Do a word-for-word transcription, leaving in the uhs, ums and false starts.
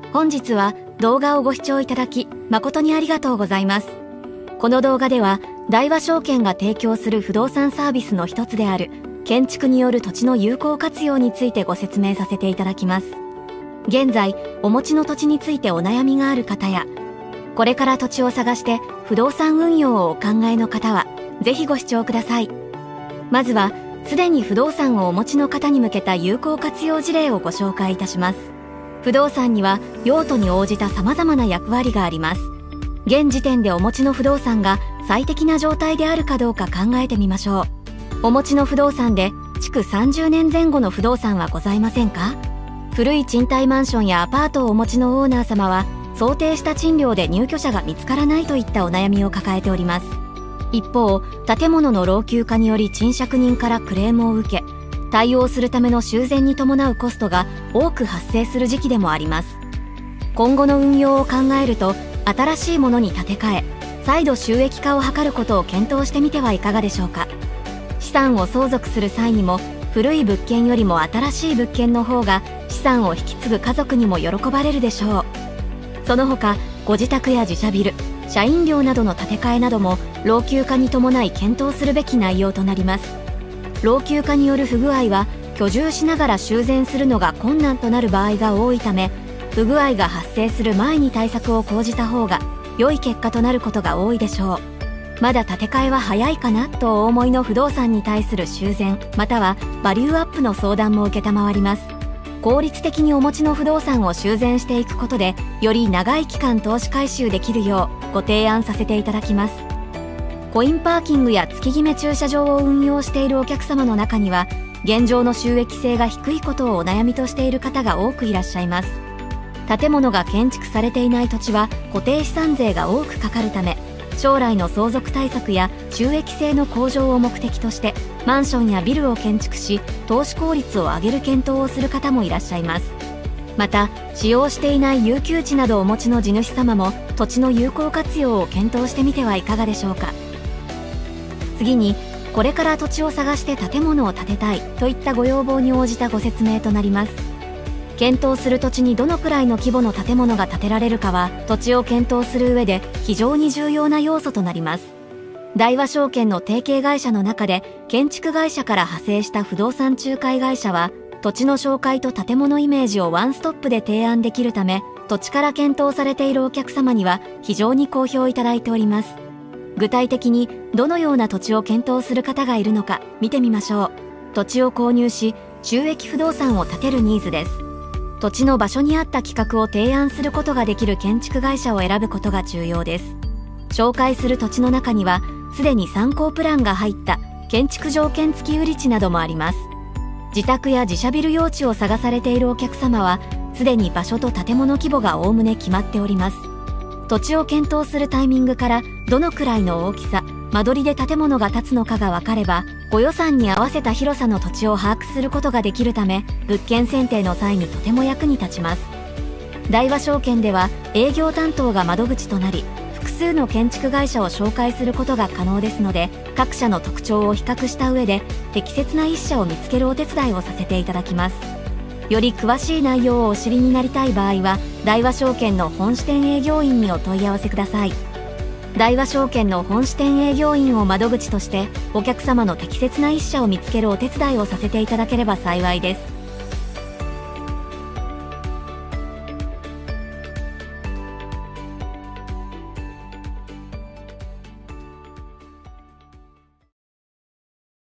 本日は動画をご視聴いただき誠にありがとうございます。この動画では大和証券が提供する不動産サービスの一つである建築による土地の有効活用についてご説明させていただきます。現在お持ちの土地についてお悩みがある方や、これから土地を探して不動産運用をお考えの方はぜひご視聴ください。まずはすでに不動産をお持ちの方に向けた有効活用事例をご紹介いたします。不動産には用途に応じた様々な役割があります。現時点でお持ちの不動産が最適な状態であるかどうか考えてみましょう。お持ちの不動産で築さんじゅうねんぜん後の不動産はございませんか？古い賃貸マンションやアパートをお持ちのオーナー様は想定した賃料で入居者が見つからないといったお悩みを抱えております。一方、建物の老朽化により賃借人からクレームを受け、対応するための修繕に伴うコストが多く発生する時期でもあります。今後の運用を考えると、新しいものに建て替え、再度収益化を図ることを検討してみてはいかがでしょうか。資産を相続する際にも、古い物件よりも新しい物件の方が資産を引き継ぐ家族にも喜ばれるでしょう。その他、ご自宅や自社ビル、社員寮などの建て替えなども老朽化に伴い検討するべき内容となります。老朽化による不具合は居住しながら修繕するのが困難となる場合が多いため、不具合が発生する前に対策を講じた方が良い結果となることが多いでしょう。まだ建て替えは早いかなとお思いの不動産に対する修繕またはバリューアップの相談も承ります。効率的にお持ちの不動産を修繕していくことで、より長い期間投資回収できるようご提案させていただきます。コインパーキングや月決め駐車場を運用しているお客様の中には、現状の収益性が低いことをお悩みとしている方が多くいらっしゃいます。建物が建築されていない土地は固定資産税が多くかかるため、将来の相続対策や収益性の向上を目的としてマンションやビルを建築し、投資効率を上げる検討をする方もいらっしゃいます。また、使用していない遊休地などをお持ちの地主様も土地の有効活用を検討してみてはいかがでしょうか。次に、これから土地を探して建物を建てたいといったご要望に応じたご説明となります。検討する土地にどのくらいの規模の建物が建てられるかは、土地を検討する上で非常に重要な要素となります。大和証券の提携会社の中で、建築会社から派生した不動産仲介会社は、土地の紹介と建物イメージをワンストップで提案できるため、土地から検討されているお客様には非常に好評いただいております。具体的にどのような土地を検討する方がいるのか見てみましょう。土地を購入し、収益不動産を建てるニーズです。土地の場所に合った企画を提案することができる建築会社を選ぶことが重要です。紹介する土地の中には、すでに参考プランが入った建築条件付き売り地などもあります。自宅や自社ビル用地を探されているお客様は、すでに場所と建物規模がおおむね決まっております。土地を検討するタイミングから、どのくらいの大きさ、間取りで建物が建つのかが分かれば、ご予算に合わせた広さの土地を把握することができるため、物件選定の際にとても役に立ちます。大和証券では営業担当が窓口となり、複数の建築会社を紹介することが可能ですので、各社の特徴を比較した上で適切な一社を見つけるお手伝いをさせていただきます。より詳しい内容をお知りになりたい場合は、大和証券の本支店営業員にお問い合わせください。大和証券の本支店営業員を窓口として、お客様の適切な一社を見つけるお手伝いをさせていただければ幸いです。